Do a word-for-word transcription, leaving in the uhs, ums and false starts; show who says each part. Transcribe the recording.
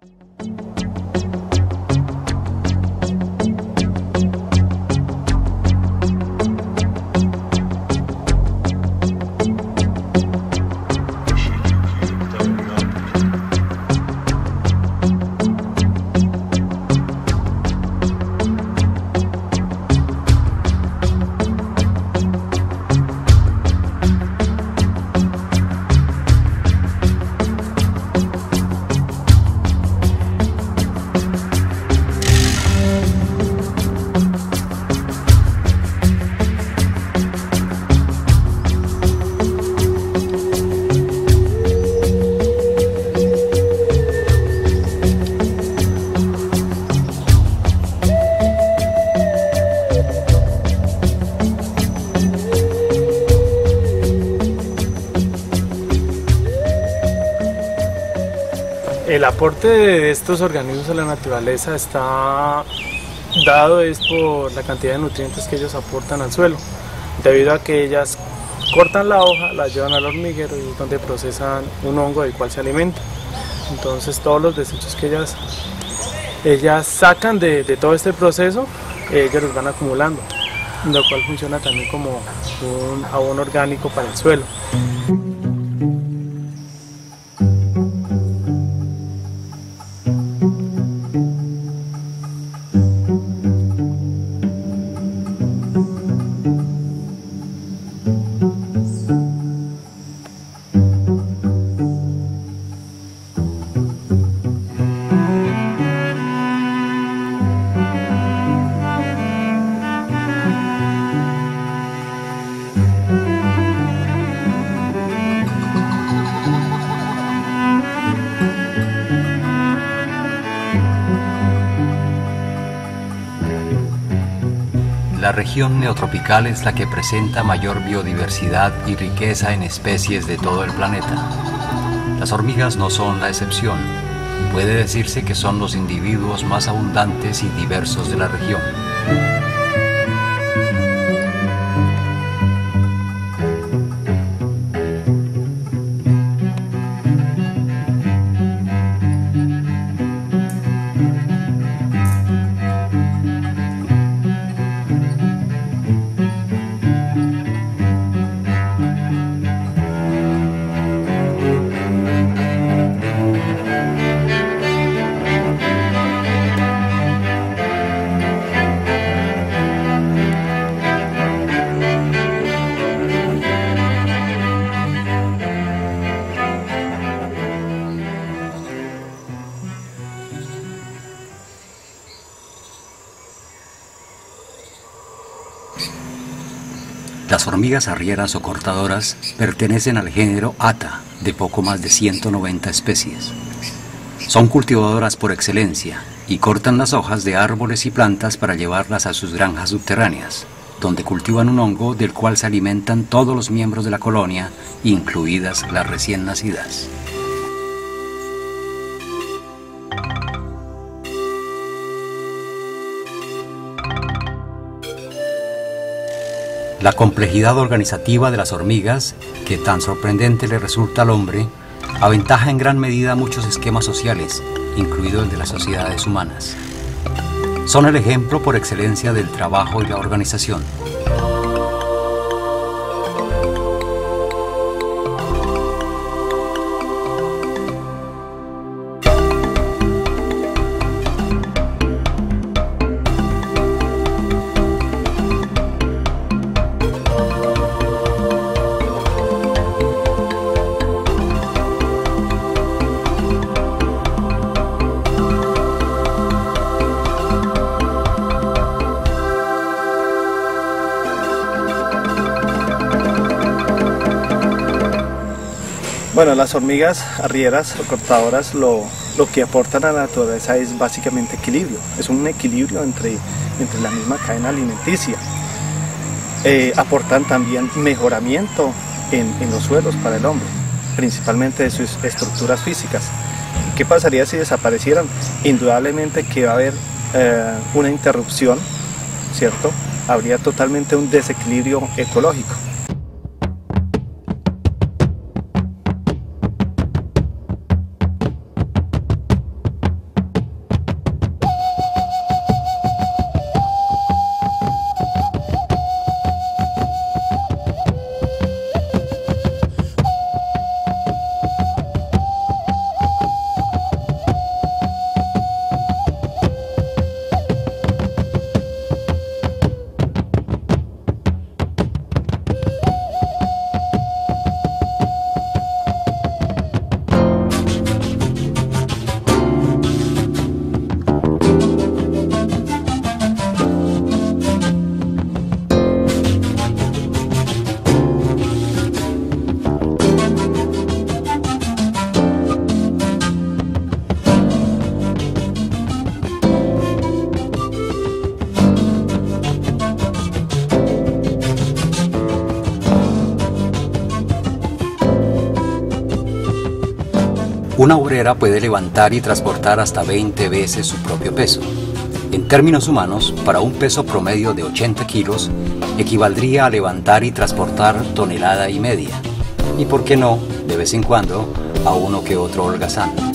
Speaker 1: El aporte de estos organismos a la naturaleza está dado es por la cantidad de nutrientes que ellos aportan al suelo, debido a que ellas cortan la hoja, la llevan al hormiguero y es donde procesan un hongo del cual se alimentan. Entonces todos los desechos que ellas, ellas sacan de, de todo este proceso, ellos los van acumulando, lo cual funciona también como un abono orgánico para el suelo.
Speaker 2: La región neotropical es la que presenta mayor biodiversidad y riqueza en especies de todo el planeta. Las hormigas no son la excepción. Puede decirse que son los individuos más abundantes y diversos de la región. Las hormigas arrieras o cortadoras pertenecen al género Atta, de poco más de ciento noventa especies. Son cultivadoras por excelencia y cortan las hojas de árboles y plantas para llevarlas a sus granjas subterráneas, donde cultivan un hongo del cual se alimentan todos los miembros de la colonia, incluidas las recién nacidas. La complejidad organizativa de las hormigas, que tan sorprendente le resulta al hombre, aventaja en gran medida muchos esquemas sociales, incluido el de las sociedades humanas. Son el ejemplo por excelencia del trabajo y la organización.
Speaker 3: Bueno, las hormigas arrieras o cortadoras lo, lo que aportan a la naturaleza es básicamente equilibrio, es un equilibrio entre, entre la misma cadena alimenticia. Eh, aportan también mejoramiento en, en los suelos para el hombre, principalmente de sus estructuras físicas. ¿Qué pasaría si desaparecieran? Indudablemente que va a haber eh, una interrupción, ¿cierto? Habría totalmente un desequilibrio ecológico.
Speaker 2: Una obrera puede levantar y transportar hasta veinte veces su propio peso. En términos humanos, para un peso promedio de ochenta kilos, equivaldría a levantar y transportar tonelada y media. Y por qué no, de vez en cuando, a uno que otro holgazán.